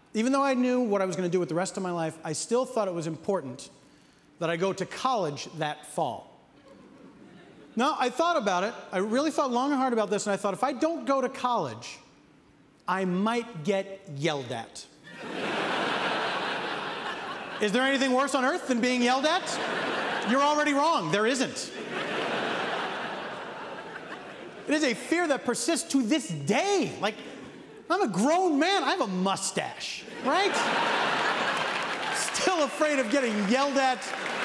even though I knew what I was going to do with the rest of my life, I still thought it was important that I go to college that fall. No, I thought about it. I really thought long and hard about this, and I thought, if I don't go to college, I might get yelled at. Is there anything worse on earth than being yelled at? You're already wrong. There isn't. It is a fear that persists to this day. Like, I'm a grown man. I have a mustache, right? Still afraid of getting yelled at